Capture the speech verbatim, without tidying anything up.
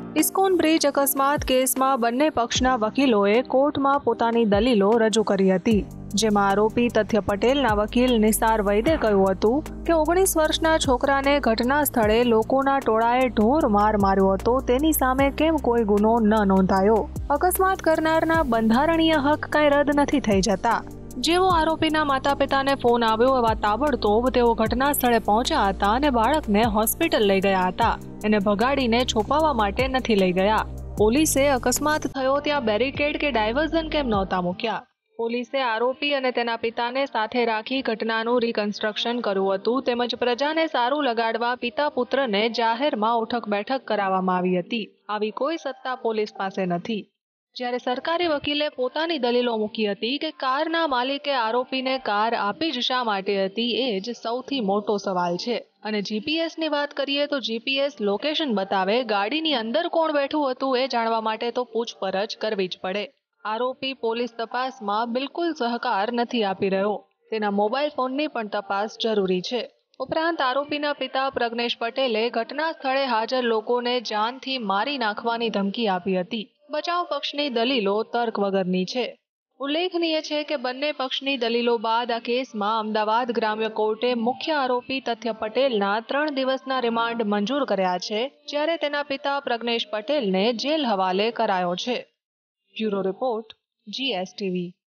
ISKCON bridge અકસ્માત કેસમાં બંને પક્ષના વકીલોએ કોર્ટમાં પોતાની દલીલો રજૂ કરી હતી, જેમાં આરોપી તથ્ય પટેલના વકીલ નિસાર વૈદે કહ્યું હતું કે ઓગણીસ વર્ષના છોકરાને ઘટના સ્થળે લોકોના ટોળાએ ઢોર માર માર્યો હતો, તેની સામે કેમ કોઈ ગુનો ન નોંધાયો? અકસ્માત કરનારના બંધારણીય હક કંઈ રદ નથી થઈ જતા। જેવો આરોપીના માતા પિતાને ફોન આવ્યો એવા તાબડતોબ તેઓ ઘટના સ્થળે પહોંચ્યા હતા અને બાળકને હોસ્પિટલ લઈ ગયા હતા। એને ભગાડીને છુપાવવા માટે નથી લઈ ગયા। પોલીસે અકસ્માત થયો ત્યાં બેરિકેડ કે ડાયવર્ઝન કેમ નહોતા મૂક્યા? પોલીસે આરોપી અને તેના પિતાને સાથે રાખી ઘટનાનું રિકન્સ્ટ્રક્શન કર્યું હતું, તેમજ પ્રજાને સારું લગાડવા પિતા પુત્રને જાહેરમાં ઉઠક બેઠક કરાવવામાં આવી હતી। આવી કોઈ સત્તા પોલીસ પાસે નથી। જ્યારે સરકારી વકીલે પોતાની દલીલો મૂકી હતી કે કારના માલિકે આરોપીને કાર આપી જ શા માટે હતી, એ જ સૌથી મોટો સવાલ છે। અને જીપીએસની વાત કરીએ તો જીપીએસ લોકેશન બતાવે, ગાડીની અંદર કોણ બેઠું હતું એ જાણવા માટે તો પૂછપરછ કરવી જ પડે। આરોપી પોલીસ તપાસમાં બિલકુલ સહકાર નથી આપી રહ્યો, તેના મોબાઈલ ફોનની પણ તપાસ જરૂરી છે। ઉપરાંત આરોપીના પિતા પ્રજ્ઞેશ પટેલે ઘટના સ્થળે હાજર લોકોને જાનથી મારી નાખવાની ધમકી આપી હતી। બચાવ પક્ષની દલીલો તર્ક વગરની છે। ઉલ્લેખનીય છે કે બંને પક્ષની દલીલો બાદ આ કેસમાં અમદાવાદ ગ્રામ્ય કોર્ટે મુખ્ય આરોપી તથ્ય પટેલના ત્રણ દિવસના રિમાન્ડ મંજૂર કર્યા છે, જ્યારે તેના પિતા પ્રજ્ઞેશ પટેલને જેલ હવાલે કરાયો છે। Bureau report, GSTV.